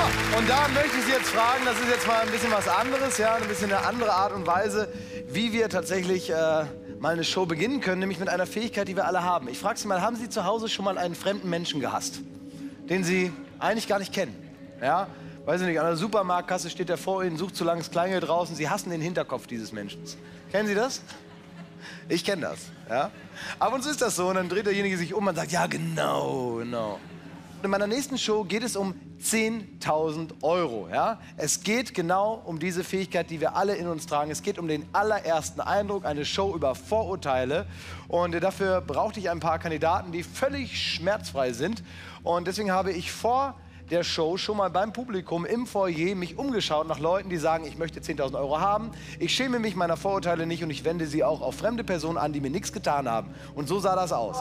Und da möchte ich Sie jetzt fragen, das ist jetzt mal ein bisschen was anderes, ja, ein bisschen eine andere Art und Weise, wie wir tatsächlich mal eine Show beginnen können, nämlich mit einer Fähigkeit, die wir alle haben. Ich frage Sie mal, haben Sie zu Hause schon mal einen fremden Menschen gehasst, den Sie eigentlich gar nicht kennen? Ja? Weiß ich nicht, an der Supermarktkasse steht der vor Ihnen, sucht zu lange das Kleingeld draußen. Sie hassen den Hinterkopf dieses Menschen. Kennen Sie das? Ich kenne das. Ja? Ab und zu ist das so und dann dreht derjenige sich um und sagt, ja genau, genau. In meiner nächsten Show geht es um 10.000 €. Ja? Es geht genau um diese Fähigkeit, die wir alle in uns tragen. Es geht um den allerersten Eindruck, eine Show über Vorurteile. Und dafür brauchte ich ein paar Kandidaten, die völlig schmerzfrei sind. Und deswegen habe ich vor der Show schon mal beim Publikum im Foyer mich umgeschaut nach Leuten, die sagen, ich möchte 10.000 € haben. Ich schäme mich meiner Vorurteile nicht und ich wende sie auch auf fremde Personen an, die mir nichts getan haben. Und so sah das aus.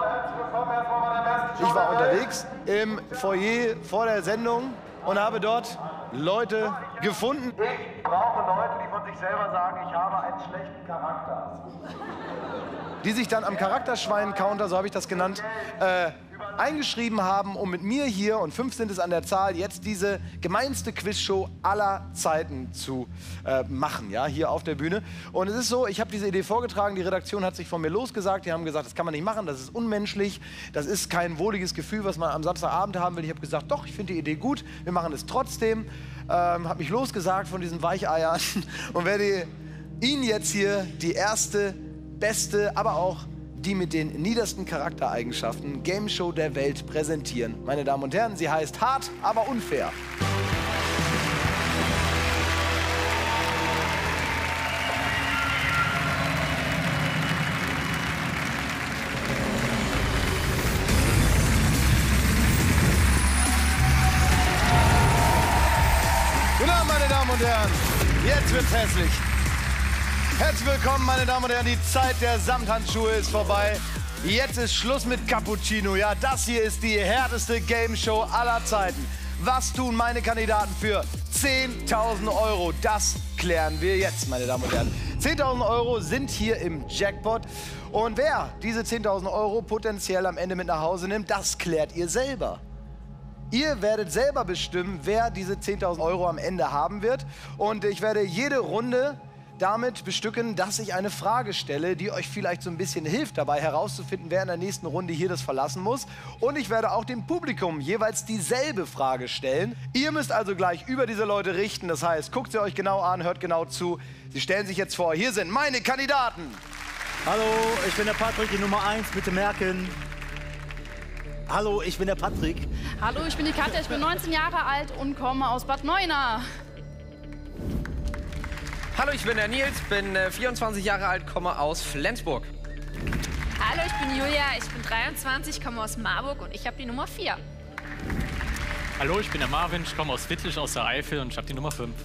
Ich war unterwegs im Foyer vor der Sendung und habe dort Leute gefunden. Ich brauche Leute, die von sich selber sagen, ich habe einen schlechten Charakter. Die sich dann am Charakterschwein-Counter, so habe ich das genannt, eingeschrieben haben, um mit mir hier, und 5 sind es an der Zahl, jetzt diese gemeinste Quizshow aller Zeiten zu machen, ja, hier auf der Bühne. Und es ist so, ich habe diese Idee vorgetragen, die Redaktion hat sich von mir losgesagt, die haben gesagt, das kann man nicht machen, das ist unmenschlich, das ist kein wohliges Gefühl, was man am Samstagabend haben will. Ich habe gesagt, doch, ich finde die Idee gut, wir machen es trotzdem, habe mich losgesagt von diesen Weicheiern und werde Ihnen jetzt hier die erste, beste, aber auch die mit den niedersten Charaktereigenschaften Game Show der Welt präsentieren. Meine Damen und Herren, sie heißt Hart, aber unfair. Guten Abend, meine Damen und Herren. Jetzt wird's hässlich. Herzlich willkommen, meine Damen und Herren. Die Zeit der Samthandschuhe ist vorbei. Jetzt ist Schluss mit Cappuccino. Ja, das hier ist die härteste Game Show aller Zeiten. Was tun meine Kandidaten für 10.000 €? Das klären wir jetzt, meine Damen und Herren. 10.000 € sind hier im Jackpot. Und wer diese 10.000 € potenziell am Ende mit nach Hause nimmt, das klärt ihr selber. Ihr werdet selber bestimmen, wer diese 10.000 € am Ende haben wird. Und ich werde jede Runde damit bestücken, dass ich eine Frage stelle, die euch vielleicht so ein bisschen hilft, dabei herauszufinden, wer in der nächsten Runde hier das verlassen muss. Und ich werde auch dem Publikum jeweils dieselbe Frage stellen. Ihr müsst also gleich über diese Leute richten. Das heißt, guckt sie euch genau an, hört genau zu. Sie stellen sich jetzt vor, hier sind meine Kandidaten. Hallo, ich bin der Patrick, die Nummer 1, bitte merken. Hallo, ich bin der Patrick. Hallo, ich bin die Katja, ich bin 19 Jahre alt und komme aus Bad Neuenahr. Hallo, ich bin der Nils, bin 24 Jahre alt, komme aus Flensburg. Hallo, ich bin Julia, ich bin 23, komme aus Marburg und ich habe die Nummer 4. Hallo, ich bin der Marvin, ich komme aus Wittlich, aus der Eifel und ich habe die Nummer 5.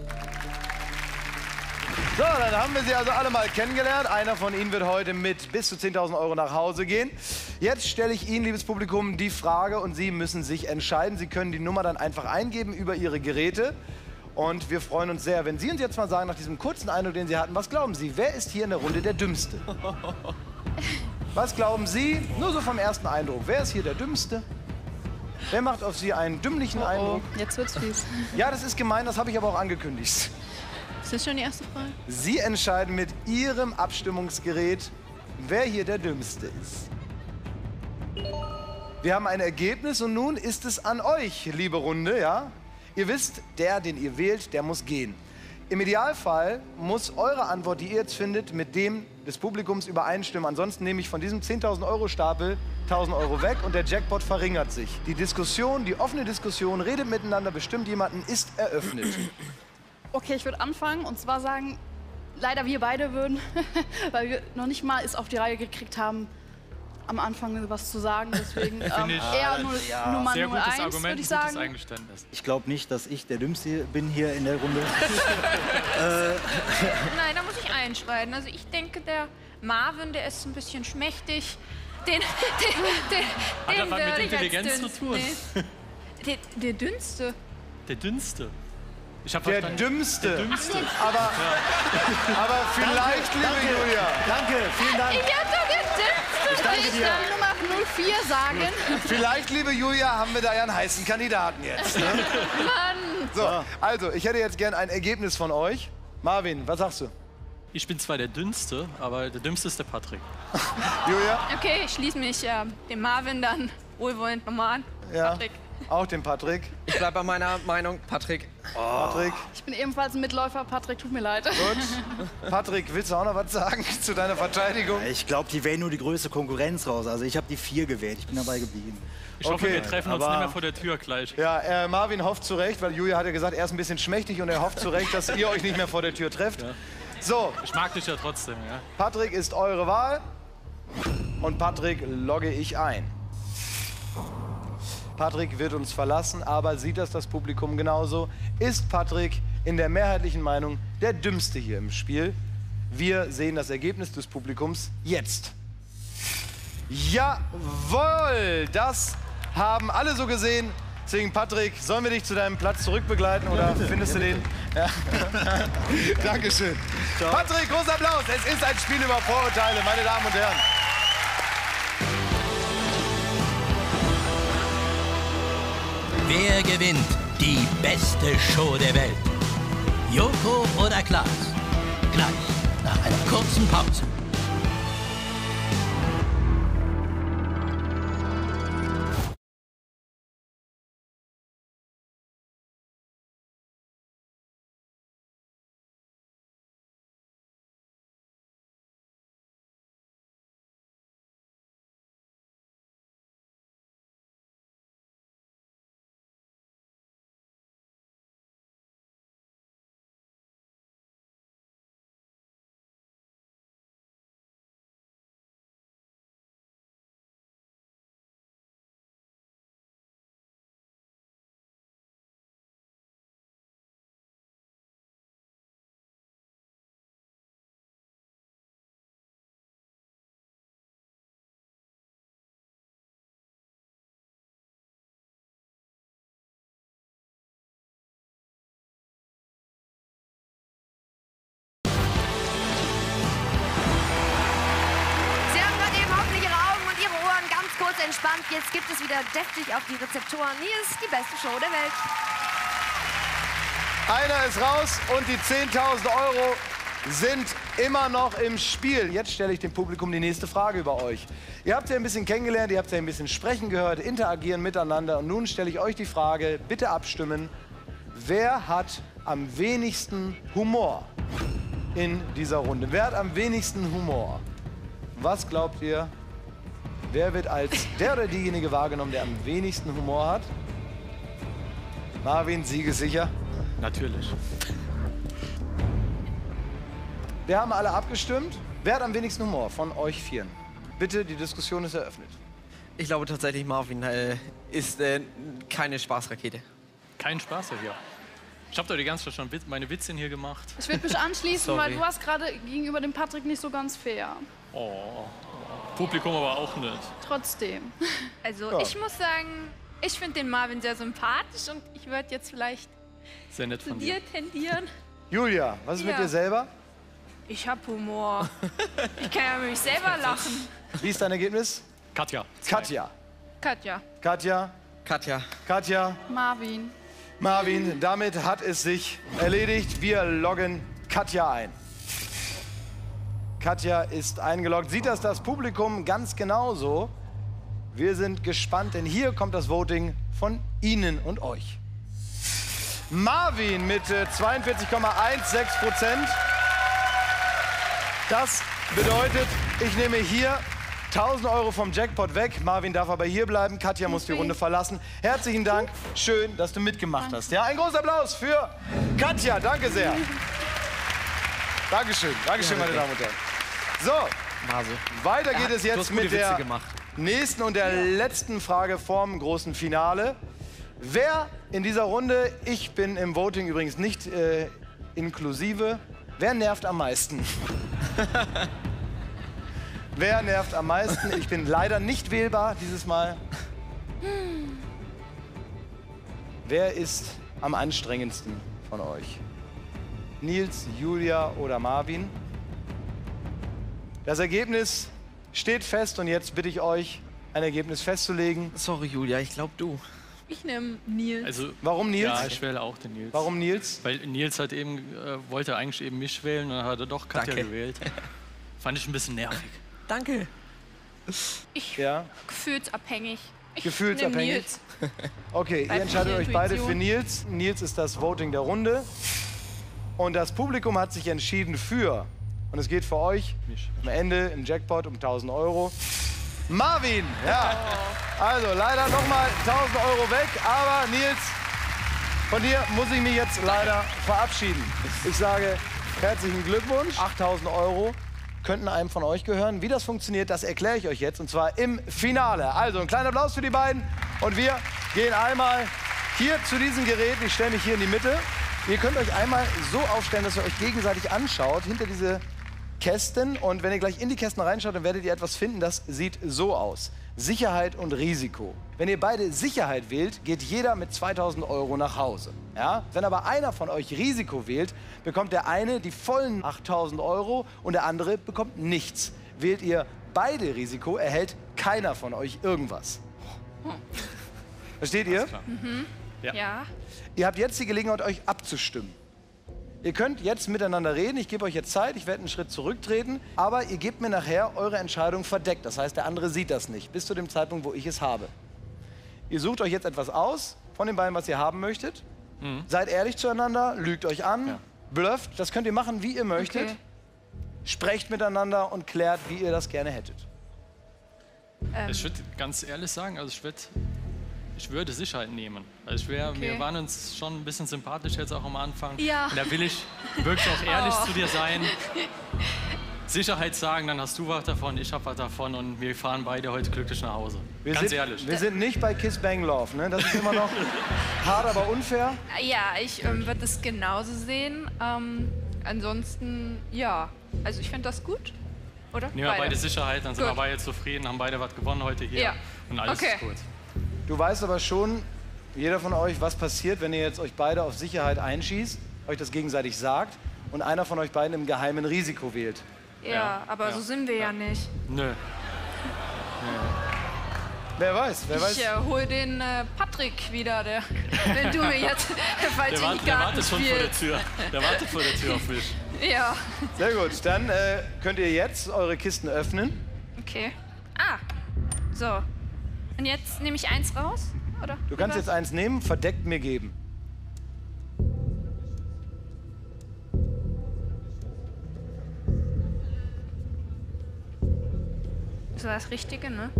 So, dann haben wir sie also alle mal kennengelernt. Einer von Ihnen wird heute mit bis zu 10.000 € nach Hause gehen. Jetzt stelle ich Ihnen, liebes Publikum, die Frage und Sie müssen sich entscheiden. Sie können die Nummer dann einfach eingeben über Ihre Geräte. Und wir freuen uns sehr, wenn Sie uns jetzt mal sagen, nach diesem kurzen Eindruck, den Sie hatten, was glauben Sie, wer ist hier in der Runde der Dümmste? Was glauben Sie, nur so vom ersten Eindruck, wer ist hier der Dümmste? Wer macht auf Sie einen dümmlichen Eindruck? Jetzt wird's fies. Ja, das ist gemein, das habe ich aber auch angekündigt. Ist das schon die erste Frage? Sie entscheiden mit Ihrem Abstimmungsgerät, wer hier der Dümmste ist. Wir haben ein Ergebnis und nun ist es an euch, liebe Runde, ja? Ihr wisst, der, den ihr wählt, der muss gehen. Im Idealfall muss eure Antwort, die ihr jetzt findet, mit dem des Publikums übereinstimmen. Ansonsten nehme ich von diesem 10.000 € Stapel 1.000 € weg und der Jackpot verringert sich. Die Diskussion, die offene Diskussion, redet miteinander, bestimmt jemanden, ist eröffnet. Okay, ich würde anfangen und zwar sagen, leider wir beide würden, weil wir noch nicht mal es auf die Reihe gekriegt haben, am Anfang was zu sagen. Deswegen eher Nummer 1, würde ich sagen. Ich glaube nicht, dass ich der Dümmste bin hier in der Runde. Nein, da muss ich einschreiten. Also ich denke, der Marvin, der ist ein bisschen schmächtig. Den Hat das was mit Intelligenz zu tun? Nee. Der Dünnste. Der Dünnste. Ich hab Der verstanden. Dümmste. Der Dümmste. Aber vielleicht, liebe Julia. Danke, vielen Dank. Ich hab doch der Dünnste. ich die Nummer 04 sagen. Vielleicht, liebe Julia, haben wir da ja einen heißen Kandidaten jetzt. Ne? Mann! So, also, ich hätte jetzt gern ein Ergebnis von euch. Marvin, was sagst du? Ich bin zwar der Dünnste, aber der Dümmste ist der Patrick. Julia? Okay, ich schließe mich dem Marvin dann wohlwollend nochmal an. Ja. Patrick. Auch den Patrick. Ich bleibe bei meiner Meinung, Patrick. Patrick. Ich bin ebenfalls ein Mitläufer. Patrick, tut mir leid. Gut. Patrick, willst du auch noch was sagen zu deiner Verteidigung? Ich glaube, die wählen nur die größte Konkurrenz raus. Also ich habe die 4 gewählt. Ich bin dabei geblieben. Ich hoffe, Okay, wir treffen uns aber- nicht mehr vor der Tür gleich. Ja, Marvin hofft zu Recht, weil Julia hat ja gesagt, er ist ein bisschen schmächtig und er hofft zu Recht, dass ihr euch nicht mehr vor der Tür trefft. So, Ich mag dich ja trotzdem, ja. Patrick ist eure Wahl und Patrick logge ich ein. Patrick wird uns verlassen, aber sieht das Publikum genauso? Ist Patrick in der mehrheitlichen Meinung der Dümmste hier im Spiel? Wir sehen das Ergebnis des Publikums jetzt. Jawohl, das haben alle so gesehen. Deswegen, Patrick, sollen wir dich zu deinem Platz zurückbegleiten oder findest du den? Ja. Dankeschön. Patrick, großer Applaus. Es ist ein Spiel über Vorurteile, meine Damen und Herren. Wer gewinnt die beste Show der Welt? Joko oder Klaas? Gleich nach einer kurzen Pause. Entspannt, jetzt gibt es wieder deftig auf die Rezeptoren. Hier ist die beste Show der Welt. Einer ist raus und die 10.000 Euro sind immer noch im Spiel. Jetzt stelle ich dem Publikum die nächste Frage über euch. Ihr habt ja ein bisschen kennengelernt, ihr habt ja ein bisschen sprechen gehört, interagieren miteinander. Und nun stelle ich euch die Frage, bitte abstimmen, wer hat am wenigsten Humor in dieser Runde? Wer hat am wenigsten Humor? Was glaubt ihr? Wer wird als der oder diejenige wahrgenommen, der am wenigsten Humor hat? Marvin, siegessicher? Natürlich. Wir haben alle abgestimmt. Wer hat am wenigsten Humor von euch vieren? Bitte, die Diskussion ist eröffnet. Ich glaube tatsächlich, Marvin ist keine Spaßrakete. Kein Spaß hier. Ich habe doch die ganze Zeit schon meine Witzchen hier gemacht. Ich würde mich anschließen, Sorry. weil du hast gerade gegenüber dem Patrick nicht so ganz fair. Oh, Publikum aber auch nicht. Trotzdem. Also Ja. ich muss sagen, ich finde den Marvin sehr sympathisch und ich würde jetzt vielleicht Sehr nett zu von dir. dir tendieren. Julia, was ist mit Ja. dir selber? Ich habe Humor. Ich kann ja über mich selber lachen. Wie ist dein Ergebnis? Katja. Katja. Katja. Katja. Katja. Katja. Marvin. Marvin, damit hat es sich erledigt. Wir loggen Katja ein. Katja ist eingeloggt. Sieht das Publikum ganz genauso? Wir sind gespannt, denn hier kommt das Voting von Ihnen und euch. Marvin mit 42,16%. Das bedeutet, ich nehme hier 1.000 Euro vom Jackpot weg. Marvin darf aber hier bleiben. Katja muss die Runde verlassen. Herzlichen Dank. Schön, dass du mitgemacht hast. Ja, ein großer Applaus für Katja. Danke sehr. Dankeschön. Dankeschön, meine Damen und Herren. So, Nase. weiter geht es Du jetzt hast gute mit Witze der gemacht. nächsten und der letzten Frage vorm großen Finale. Wer in dieser Runde, ich bin im Voting übrigens nicht inklusive, wer nervt am meisten? Wer nervt am meisten? Ich bin leider nicht wählbar dieses Mal. Wer ist am anstrengendsten von euch? Nils, Julia oder Marvin? Das Ergebnis steht fest und jetzt bitte ich euch, ein Ergebnis festzulegen. Sorry, Julia, ich glaube du. Ich nehme Nils. Also, Warum Nils? ja, ich wähle auch den Nils. Warum Nils? Weil Nils hat eben, wollte eigentlich eben mich wählen und dann hat er doch Katja Danke. gewählt. Fand ich ein bisschen nervig. Danke. Ich Ja. gefühlsabhängig. Ich Gefühlsabhängig? nehm Nils. Okay, ihr Weibliche entscheidet euch beide Intuition. für Nils. Nils ist das Voting der Runde. Und das Publikum hat sich entschieden für, und es geht für euch am Ende im Jackpot um 1.000 Euro, Marvin. Ja. Also leider nochmal 1.000 Euro weg, aber Nils, von dir muss ich mich jetzt leider verabschieden. Ich sage herzlichen Glückwunsch. 8.000 Euro könnten einem von euch gehören. Wie das funktioniert, das erkläre ich euch jetzt, und zwar im Finale. Also ein kleiner Applaus für die beiden und wir gehen einmal hier zu diesen Geräten. Ich stelle mich hier in die Mitte. Ihr könnt euch einmal so aufstellen, dass ihr euch gegenseitig anschaut, hinter diese Kästen. Und wenn ihr gleich in die Kästen reinschaut, dann werdet ihr etwas finden, das sieht so aus. Sicherheit und Risiko. Wenn ihr beide Sicherheit wählt, geht jeder mit 2.000 Euro nach Hause. Ja? Wenn aber einer von euch Risiko wählt, bekommt der eine die vollen 8.000 Euro und der andere bekommt nichts. Wählt ihr beide Risiko, erhält keiner von euch irgendwas. Versteht ihr? Ja. Ihr habt jetzt die Gelegenheit, euch abzustimmen. Ihr könnt jetzt miteinander reden. Ich gebe euch jetzt Zeit. Ich werde einen Schritt zurücktreten. Aber ihr gebt mir nachher eure Entscheidung verdeckt. Das heißt, der andere sieht das nicht. Bis zu dem Zeitpunkt, wo ich es habe. Ihr sucht euch jetzt etwas aus von den beiden, was ihr haben möchtet. Seid ehrlich zueinander. Lügt euch an. Blufft. Das könnt ihr machen, wie ihr möchtet. Okay. Sprecht miteinander und klärt, wie ihr das gerne hättet. Ich würde ganz ehrlich sagen, also ich würde Sicherheit nehmen. Also wir waren uns schon ein bisschen sympathisch jetzt auch am Anfang. Ja. Und da will ich wirklich auch ehrlich zu dir sein. Sicherheit sagen, dann hast du was davon, ich habe was davon und wir fahren beide heute glücklich nach Hause. Ganz ehrlich. Wir sind nicht bei Kiss Bang Love, ne? Das ist immer noch hart, aber unfair. Ja, ich würde es genauso sehen. Ansonsten, ja. Also ich finde das gut, oder? Nehmen wir beide Sicherheit, dann sind wir beide zufrieden, haben beide was gewonnen heute hier. Ja. Und alles ist gut. Du weißt aber schon, jeder von euch, was passiert, wenn ihr jetzt euch beide auf Sicherheit einschießt, euch das gegenseitig sagt und einer von euch beiden im geheimen Risiko wählt. Ja, aber so sind wir ja nicht. Nö. Wer weiß, wer weiß. Ich hol den Patrick wieder, wenn du mir jetzt falsch in die Der Karten wartet schon vor der spielst. Tür. Der wartet vor der Tür auf mich. Ja, Sehr gut, dann könnt ihr jetzt eure Kisten öffnen. okay. Ah, so. Und jetzt nehme ich eins raus, oder? Du kannst jetzt eins nehmen, verdeckt mir geben. Das war das Richtige, ne?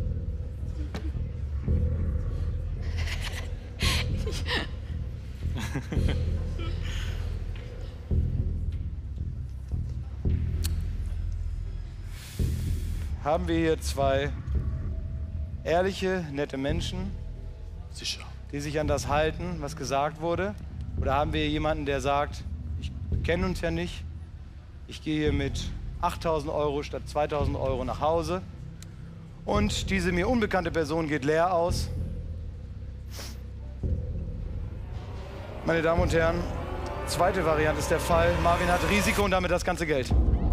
Haben wir hier zwei ehrliche, nette Menschen, Sicher. die sich an das halten, was gesagt wurde? Oder haben wir hier jemanden, der sagt, wir kennen uns ja nicht, ich gehe hier mit 8.000 Euro statt 2.000 Euro nach Hause und diese mir unbekannte Person geht leer aus? Meine Damen und Herren, zweite Variante ist der Fall. Marvin hat Risiko und damit das ganze Geld.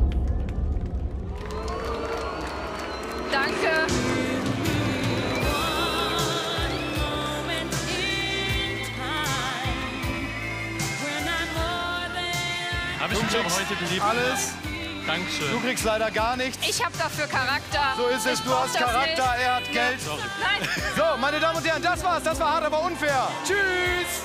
Danke. Habe ich mich auch heute beliebt? Alles. Dankeschön. Du kriegst leider gar nichts. Ich habe dafür Charakter. So ist es, du hast Charakter, er hat Geld. Nein. So, meine Damen und Herren, das war's. Das war hart, aber unfair. Tschüss.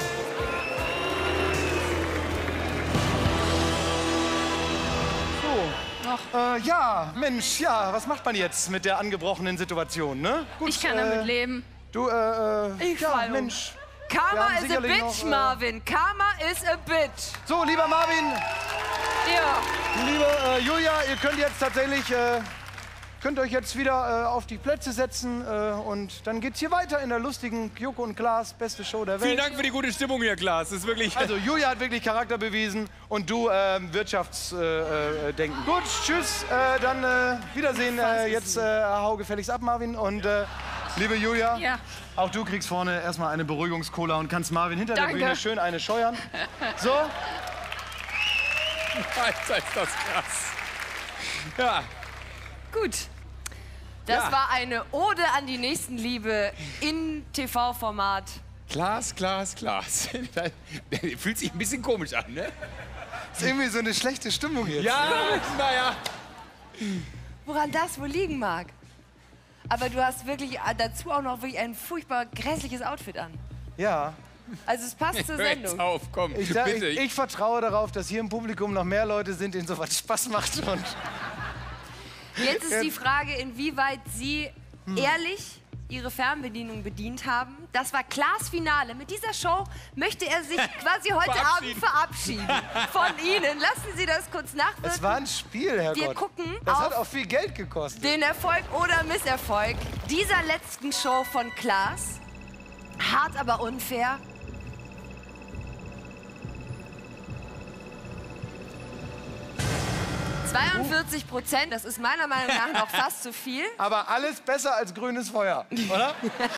So. Ja, Mensch, ja, was macht man jetzt mit der angebrochenen Situation, ne? Gut, Ich kann damit leben. Du, Ich ja, fall um. Mensch. Karma Wir haben is a sicherlich bitch, noch, Marvin. Karma is a bitch. So, lieber Marvin, Ja. liebe Julia, ihr könnt jetzt tatsächlich, könnt euch jetzt wieder auf die Plätze setzen und dann geht's hier weiter in der lustigen Joko und Klaas beste Show der Welt. Vielen Dank für die gute Stimmung hier, Klaas. Das ist wirklich. Also Julia hat wirklich Charakter bewiesen und du Wirtschaftsdenken. Gut, tschüss, dann Wiedersehen. Jetzt hau gefälligst ab, Marvin. Und liebe Julia, Ja. auch du kriegst vorne erstmal eine Beruhigungscola und kannst Marvin hinter Danke. der Bühne schön eine scheuern. So, Alter, ist das krass. Ja. Gut. Das war eine Ode an die Nächstenliebe in TV-Format. Klaas. Fühlt sich ein bisschen komisch an, ne? Ist irgendwie so eine schlechte Stimmung jetzt. Ja, naja. Woran das wohl liegen mag. Aber du hast wirklich dazu auch noch wirklich ein furchtbar grässliches Outfit an. Ja. Also es passt zur Hör Sendung. jetzt auf, komm, bitte. Ich vertraue darauf, dass hier im Publikum noch mehr Leute sind, denen sowas Spaß macht. Und Jetzt ist die Frage, inwieweit Sie ehrlich Ihre Fernbedienung bedient haben. Das war Klaas Finale. Mit dieser Show möchte er sich quasi heute Abend verabschieden von Ihnen. Lassen Sie das kurz nachwirken. es war ein Spiel, Herrgott. Wir gucken Das hat auf auch viel Geld gekostet. den Erfolg oder Misserfolg dieser letzten Show von Klaas. Hart, aber unfair. %, das ist meiner Meinung nach noch fast zu viel. Aber alles besser als grünes Feuer, oder?